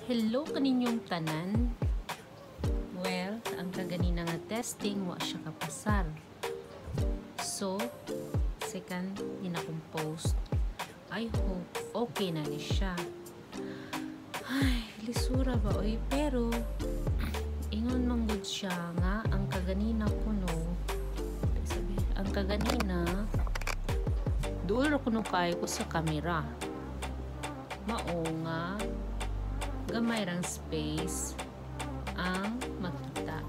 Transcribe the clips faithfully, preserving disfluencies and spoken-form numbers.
Hello kaninyong tanan. Well, ang kaganina nga testing wa siya kapasar. So, second ina-compose. I hope okay na ni siya. Ay, lisura ba oy, pero ingon manggod siya nga ang kaganina kuno. Sabi, ang kaganina duol ra kuno kay ko sa kamera. Mao nga gamay rang space ang makita.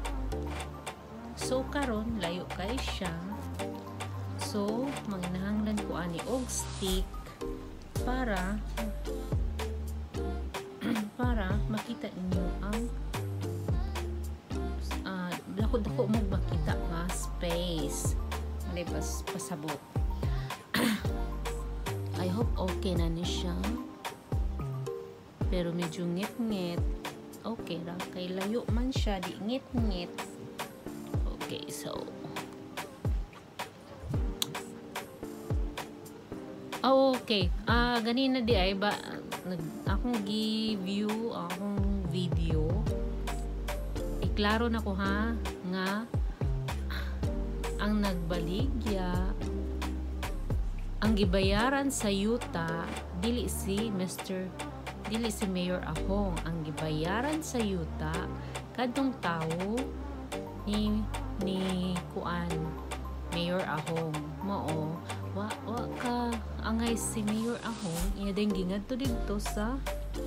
So karon layo kay siya. So manginahanglan ko ani og stick para para makita ninyo ang uh, dako-dako mo makita nga space. Mali pas pasabot. I hope okay na ni siya. Pero medyo ngit-ngit. Okay lang. Kay layo man siya. Di ngit-ngit. Okay, so. Oh, okay. Ah, uh, ganina di ay ba akong gi-view akong video. Iklaro na ko ha nga ang nagbaligya ang gibayaran sa yuta dili si Mister dili si Mayor Ahong. Ang gibayaran sa yuta kadtong tawo ni ni kuan Mayor Ahong. Mao wa wa ka angay si Mayor Ahong iya ding gingadto didto sa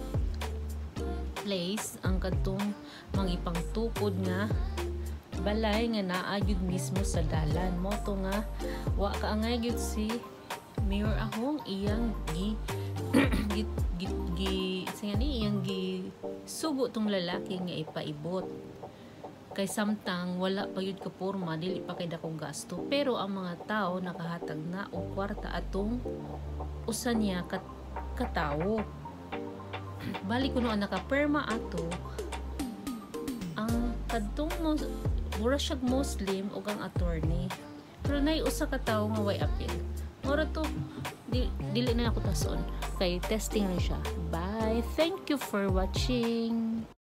place ang kadtong mangipangtukod nga balay nga naa gyud mismo sa dalan. Mo to nga wa ka angay gyud si Mayor Ahong iyang gi gi gi, gi singani iyang gi sugo tong lalaki nga ipaibot kay samtang wala pa yun ka porma dili pa kay dako gasto, pero ang mga tao nakahatag na og kwarta atong usa niya kat katawo. Balik kuno ang nakaperma ato ang kadtong mura siyag Muslim ug ang attorney, pero nay usa ka tawo nga way appeal. Mura to di, dili na ako tason kay testing rin siya. Bye, thank you for watching.